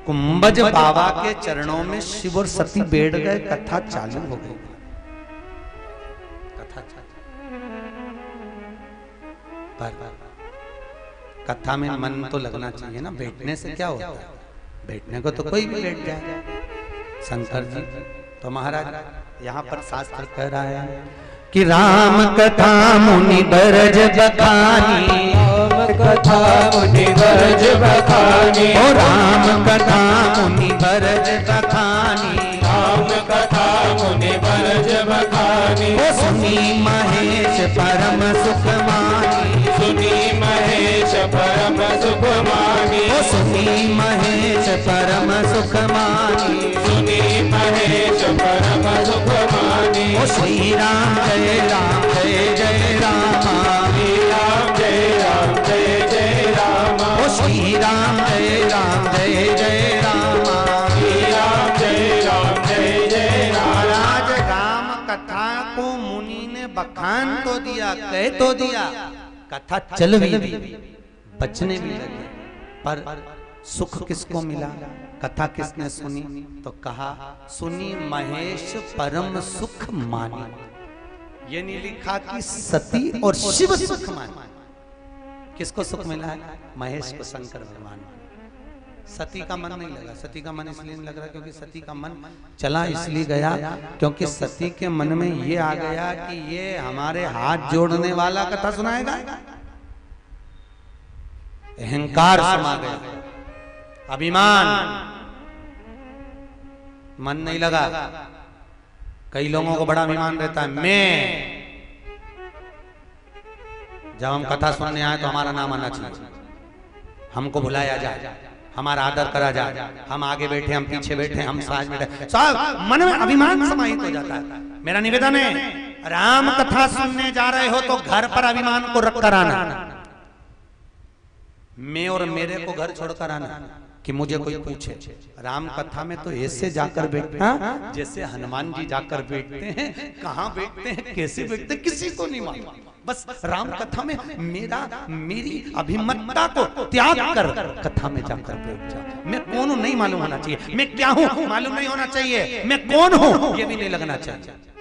कुंभज बाबा के चरणों में शिव और सती बैठ गए, कथा चालू हो गई। कथा पर कथा में मन तो लगना चाहिए ना, बैठने से क्या होता है? बैठने को तो कोई भी बैठ जाए। शंकर जी तो महाराज यहाँ पर शास्त्र कह रहा है कि राम कथा मुनि बरज बखानी, राम कथा मुनि बरज बखानी, ओ राम कथा मुनि बरज बखानी, राम कथा मुनि बरज बखानी, ओ सुनी महेश परम सुख मानी, सुनी महेश परम सुख मानी, ओ सुनी महेश परम सुख मानी, सुनी महेश परम सुख मानी, ओ श्री राम जय राम जय जय राम, श्री राम जय राम जय जय राम, ओ श्री राम जय राम जय जय राम, श्री राम जय राम जय जय राम। महाराज राम कथा को मुनि ने बखान तो दिया, कह तो दिया, कथा चल भी बचने भी लगे, पर सुख किसको मिला? कथा किसने सुनी? तो कहा सुनी महेश परम सुख मानी। ये नहीं लिखा कि सती और शिव सुख मानी। किसको सुख मिला है? महेश को, शंकर भगवान। सती का मन नहीं लगा। सती का मन इसलिए नहीं लग रहा क्योंकि सती का मन चला इसलिए गया क्योंकि सती के मन में ये आ गया कि ये हमारे हाथ जोड़ने वाला कथा सुनाएगा। अहंकार समा गया, अभिमान, मन नहीं लगा। कई लोगों को बड़ा अभिमान रहता है, मैं जब हम कथा सुनने आए तो हमारा नाम आना चाहिए, हमको बुलाया जाए, हमारा आदर करा जाए, हम आगे बैठे, हम पीछे बैठे, हम साथ बैठे, सब मन में अभिमान समाहित हो जाता है। मेरा निवेदन है, राम कथा सुनने जा रहे हो तो घर पर अभिमान को रख कर आना। मैं और मेरे को घर छोड़कर आना कि मुझे कोई पूछे। राम कथा में तो ऐसे जाकर बैठना जैसे हनुमान जी जाकर बैठते हैं। कहाँ बैठते हैं, कैसे बैठते हैं, किसी को नहीं मालूम। बस राम कथा में मेरी अभिमतता को त्याग कर कथा में जाकर बैठ जा। मैं कौन हूं नहीं मालूम होना चाहिए, मैं क्या हूं मालूम नहीं होना चाहिए, मैं कौन हूं ये भी नहीं लगना चाहिए।